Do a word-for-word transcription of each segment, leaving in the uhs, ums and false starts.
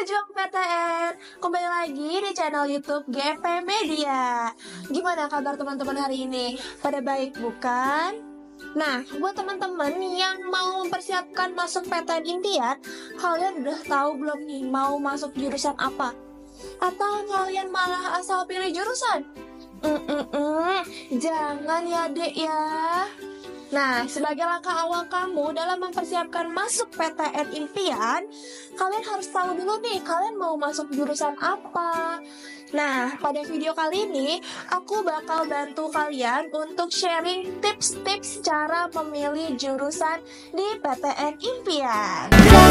Pejuang P T N, kembali lagi di channel YouTube G P Media. Gimana kabar teman-teman hari ini? Pada baik bukan? Nah, buat teman-teman yang mau mempersiapkan masuk P T N impian, kalian udah tahu belum nih mau masuk jurusan apa? Atau kalian malah asal pilih jurusan? Mm-mm-mm, jangan ya dek ya. Nah, sebagai langkah awal kamu dalam mempersiapkan masuk P T N impian, kalian harus tahu dulu nih, kalian mau masuk jurusan apa. Nah, pada video kali ini, aku bakal bantu kalian untuk sharing tips-tips cara memilih jurusan di P T N impian.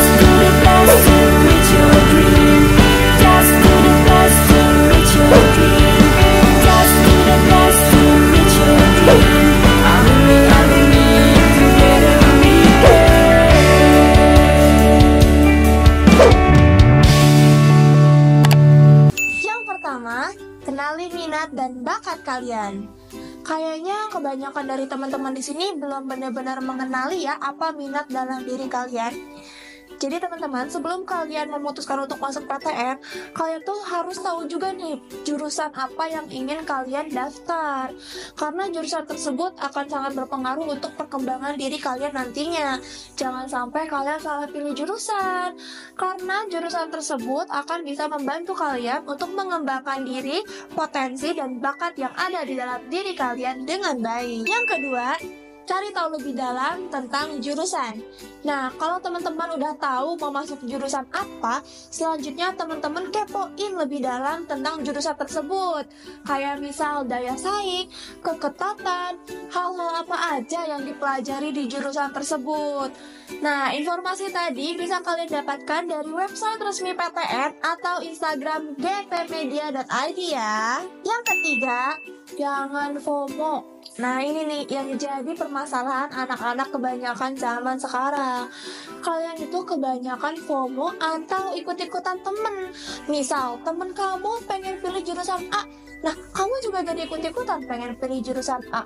Kenali minat dan bakat kalian. Kayaknya kebanyakan dari teman-teman di sini belum benar-benar mengenali ya apa minat dalam diri kalian. Jadi teman-teman, sebelum kalian memutuskan untuk masuk P T N, kalian tuh harus tahu juga nih jurusan apa yang ingin kalian daftar. Karena jurusan tersebut akan sangat berpengaruh untuk perkembangan diri kalian nantinya. Jangan sampai kalian salah pilih jurusan. Karena jurusan tersebut akan bisa membantu kalian untuk mengembangkan diri, potensi, dan bakat yang ada di dalam diri kalian dengan baik. Yang kedua, cari tahu lebih dalam tentang jurusan. Nah, kalau teman-teman udah tahu mau masuk jurusan apa, selanjutnya teman-teman kepoin lebih dalam tentang jurusan tersebut. Kayak misal daya saing, keketatan, hal-hal apa aja yang dipelajari di jurusan tersebut. Nah, informasi tadi bisa kalian dapatkan dari website resmi P T N atau Instagram g p media dot i d ya. Yang ketiga, jangan FOMO. Nah, ini nih yang jadi permasalahan anak-anak kebanyakan zaman sekarang. Kalian itu kebanyakan FOMO atau ikut-ikutan temen. Misal, temen kamu pengen pilih jurusan A, nah kamu juga jadi ikut-ikutan pengen pilih jurusan A.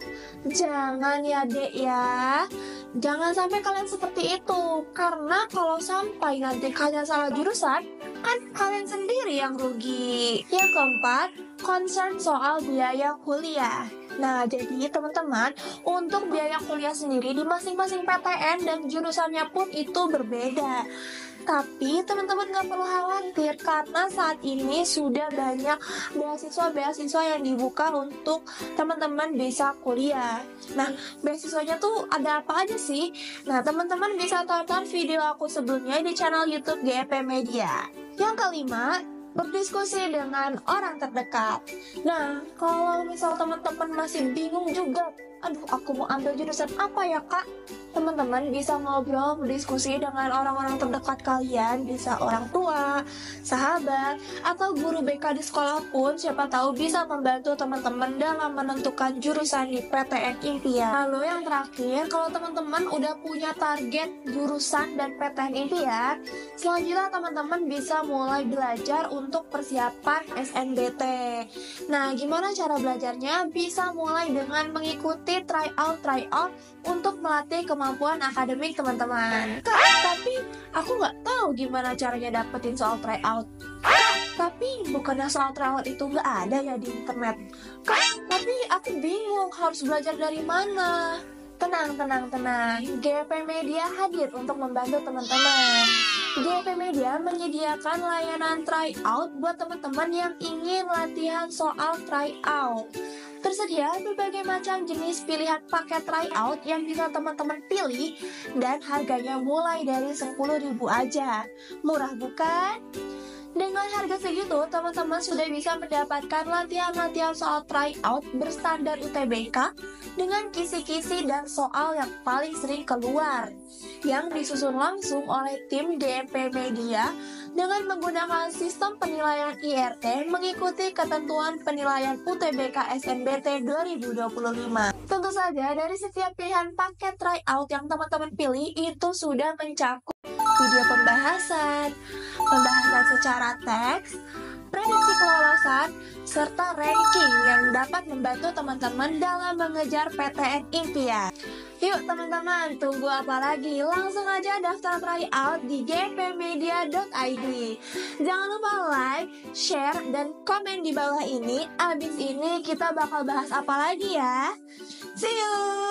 Jangan ya dek ya. Jangan sampai kalian seperti itu. Karena kalau sampai nanti kalian salah jurusan, kan kalian sendiri yang rugi. Yang keempat, concern soal biaya kuliah. Nah, jadi teman-teman, untuk biaya kuliah sendiri di masing-masing P T N dan jurusannya pun itu berbeda. Tapi teman-teman gak perlu khawatir karena saat ini sudah banyak beasiswa-beasiswa yang dibuka untuk teman-teman bisa kuliah. Nah, beasiswanya tuh ada apa aja sih? Nah, teman-teman bisa tonton video aku sebelumnya di channel YouTube G P Media. Yang kelima, berdiskusi dengan orang terdekat. Nah, kalau misal teman-teman masih bingung juga, aduh aku mau ambil jurusan apa ya kak? Teman-teman bisa ngobrol, berdiskusi dengan orang-orang terdekat kalian, bisa orang tua, sahabat, atau guru B K di sekolah pun siapa tahu bisa membantu teman-teman dalam menentukan jurusan di P T N impian. Lalu yang terakhir, kalau teman-teman udah punya target jurusan dan P T N impian, selanjutnya teman-teman bisa mulai belajar untuk persiapan S N B T. Nah, gimana cara belajarnya? Bisa mulai dengan mengikuti tryout tryout untuk melatih kemampuan akademik teman-teman. Kak, tapi aku nggak tahu gimana caranya dapetin soal tryout. Kak, tapi bukannya soal tryout itu nggak ada ya di internet. Kak, tapi aku bingung harus belajar dari mana. Tenang, tenang, tenang. G P Media hadir untuk membantu teman-teman. G P Media menyediakan layanan tryout buat teman-teman yang ingin latihan soal tryout. Tersedia berbagai macam jenis pilihan paket tryout yang bisa teman-teman pilih dan harganya mulai dari sepuluh ribu aja. Murah bukan? Dengan harga segitu, teman-teman sudah bisa mendapatkan latihan-latihan soal tryout berstandar U T B K dengan kisi-kisi dan soal yang paling sering keluar, yang disusun langsung oleh tim G P Media dengan menggunakan sistem penilaian I R T mengikuti ketentuan penilaian U T B K S N B T dua ribu dua puluh lima. Tentu saja dari setiap pilihan paket tryout yang teman-teman pilih itu sudah mencakup video pembahasan, pembahasan secara teks, prediksi kelolosan, serta ranking yang dapat membantu teman-teman dalam mengejar P T N impian. Yuk teman-teman, tunggu apa lagi? Langsung aja daftar tryout di g p media dot i d. Jangan lupa like, share, dan komen di bawah ini. Abis ini kita bakal bahas apa lagi ya? See you!